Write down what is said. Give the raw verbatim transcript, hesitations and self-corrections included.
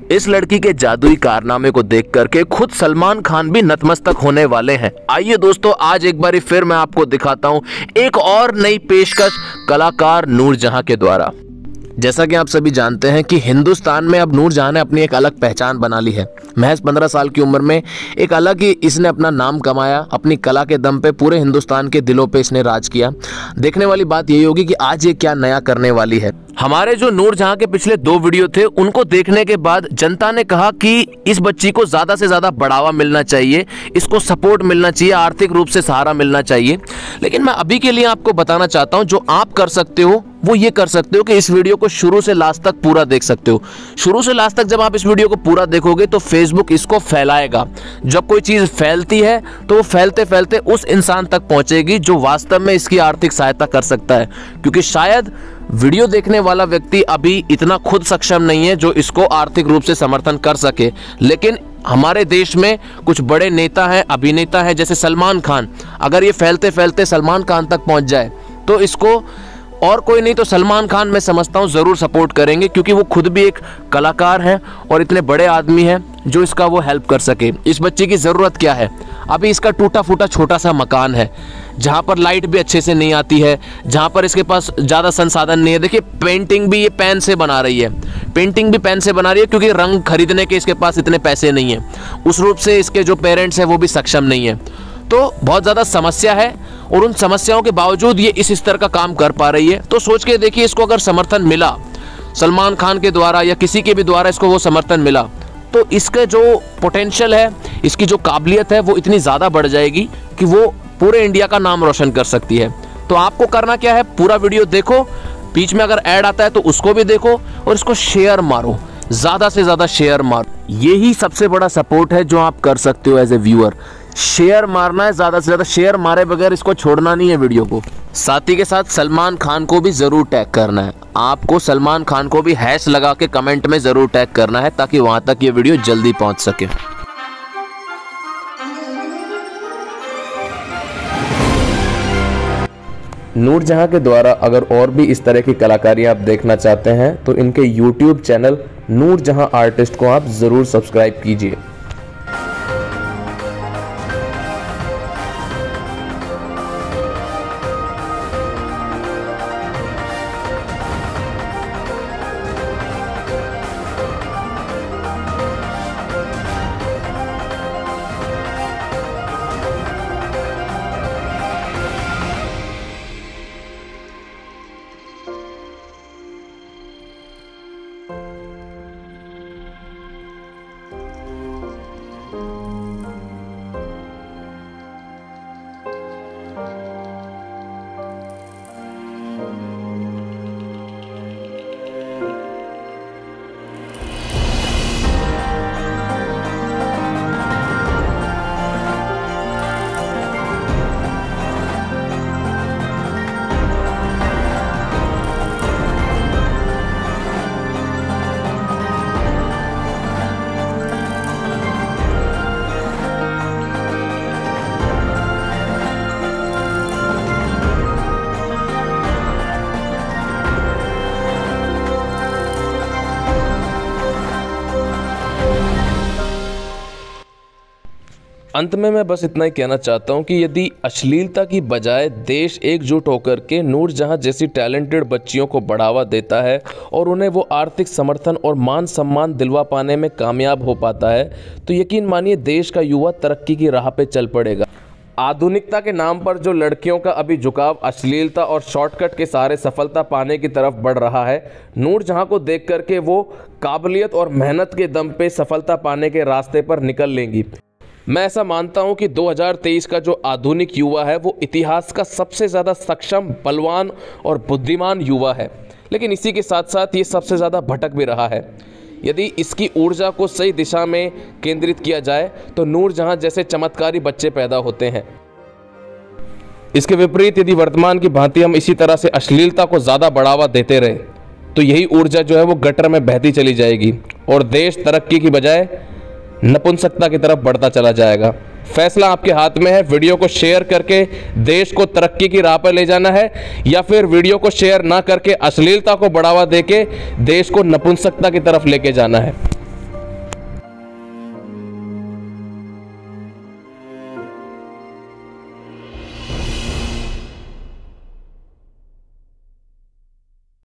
इस लड़की के जादुई कारनामे को देख करके खुद सलमान खान भी नतमस्तक होने वाले हैं। आइए दोस्तों, आज एक बार फिर मैं आपको दिखाता हूं एक और नई पेशकश कलाकार नूरजहां के द्वारा। जैसा कि आप सभी जानते हैं कि हिंदुस्तान में अब नूरजहां ने अपनी एक अलग पहचान बना ली है। महज पंद्रह साल की उम्र में एक अलग ही इसने अपना नाम कमाया। अपनी कला के दम पे पूरे हिंदुस्तान के दिलों पे इसने राज किया। देखने वाली बात यही होगी कि आज ये क्या नया करने वाली है। हमारे जो नूरजहां के पिछले दो वीडियो थे उनको देखने के बाद जनता ने कहा कि इस बच्ची को ज्यादा से ज्यादा बढ़ावा मिलना चाहिए, इसको सपोर्ट मिलना चाहिए, आर्थिक रूप से सहारा मिलना चाहिए। लेकिन मैं अभी के लिए आपको बताना चाहता हूं, जो आप कर सकते हो वो ये कर सकते हो कि इस वीडियो को शुरू से लास्ट तक पूरा देख सकते हो। शुरू से लास्ट तक जब आप इस वीडियो को पूरा देखोगे तो फेसबुक इसको फैलाएगा। जब कोई चीज फैलती है तो वो फैलते फैलते उस इंसान तक पहुंचेगी जो वास्तव में इसकी आर्थिक सहायता कर सकता है, क्योंकि शायद वीडियो देखने वाला व्यक्ति अभी इतना खुद सक्षम नहीं है जो इसको आर्थिक रूप से समर्थन कर सके। लेकिन हमारे देश में कुछ बड़े नेता हैं, अभिनेता हैं, जैसे सलमान खान। अगर ये फैलते फैलते सलमान खान तक पहुंच जाए तो इसको और कोई नहीं तो सलमान खान मैं समझता हूं जरूर सपोर्ट करेंगे, क्योंकि वो खुद भी एक कलाकार हैं और इतने बड़े आदमी हैं जो इसका वो हेल्प कर सके। इस बच्चे की ज़रूरत क्या है? अभी इसका टूटा फूटा छोटा सा मकान है जहां पर लाइट भी अच्छे से नहीं आती है, जहां पर इसके पास ज़्यादा संसाधन नहीं है। देखिए, पेंटिंग भी ये पेन से बना रही है, पेंटिंग भी पेन से बना रही है क्योंकि रंग खरीदने के इसके पास इतने पैसे नहीं हैं। उस रूप से इसके जो पेरेंट्स हैं वो भी सक्षम नहीं है। तो बहुत ज़्यादा समस्या है और उन समस्याओं के बावजूद ये इस स्तर का काम कर पा रही है। तो सोच के देखिए, इसको अगर समर्थन मिला सलमान खान के द्वारा या किसी के भी द्वारा इसको वो समर्थन मिला तो इसका जो पोटेंशियल है, इसकी जो काबिलियत है वो इतनी ज़्यादा बढ़ जाएगी कि वो पूरे इंडिया का नाम रोशन कर सकती है। तो आपको करना क्या है, पूरा वीडियो देखो, बीच में अगर ऐड आता है तो उसको भी देखो और इसको शेयर मारो, ज़्यादा से ज़्यादा शेयर मारो। यही सबसे बड़ा सपोर्ट है जो आप कर सकते हो एज ए व्यूअर। शेयर मारना है, ज़्यादा से ज़्यादा शेयर मारे बगैर इसको छोड़ना नहीं है वीडियो को। साथ ही के साथ सलमान खान को भी ज़रूर टैग करना है। आपको सलमान खान को भी हैश लगा के कमेंट में ज़रूर टैग करना है ताकि वहाँ तक ये वीडियो जल्दी पहुँच सके। नूरजहां के द्वारा अगर और भी इस तरह की कलाकारी आप देखना चाहते हैं तो इनके यूट्यूब चैनल नूरजहां आर्टिस्ट को आप ज़रूर सब्सक्राइब कीजिए। अंत में मैं बस इतना ही कहना चाहता हूं कि यदि अश्लीलता की बजाय देश एकजुट होकर के नूरजहां जैसी टैलेंटेड बच्चियों को बढ़ावा देता है और उन्हें वो आर्थिक समर्थन और मान सम्मान दिलवा पाने में कामयाब हो पाता है तो यकीन मानिए देश का युवा तरक्की की राह पे चल पड़ेगा। आधुनिकता के नाम पर जो लड़कियों का अभी झुकाव अश्लीलता और शॉर्टकट के सहारे सफलता पाने की तरफ बढ़ रहा है, नूरजहां को देख करके वो काबिलियत और मेहनत के दम पे सफलता पाने के रास्ते पर निकल लेंगी। मैं ऐसा मानता हूं कि दो हज़ार तेईस का जो आधुनिक युवा है वो इतिहास का सबसे ज़्यादा सक्षम, बलवान और बुद्धिमान युवा है, लेकिन इसी के साथ साथ ये सबसे ज़्यादा भटक भी रहा है। यदि इसकी ऊर्जा को सही दिशा में केंद्रित किया जाए तो नूरजहां जैसे चमत्कारी बच्चे पैदा होते हैं। इसके विपरीत यदि वर्तमान की भांति हम इसी तरह से अश्लीलता को ज़्यादा बढ़ावा देते रहे तो यही ऊर्जा जो है वो गटर में बहती चली जाएगी और देश तरक्की की बजाय नपुंसकता की तरफ बढ़ता चला जाएगा। फैसला आपके हाथ में है। वीडियो को शेयर करके देश को तरक्की की राह पर ले जाना है या फिर वीडियो को शेयर ना करके अश्लीलता को बढ़ावा देके देश को नपुंसकता की तरफ लेके जाना है।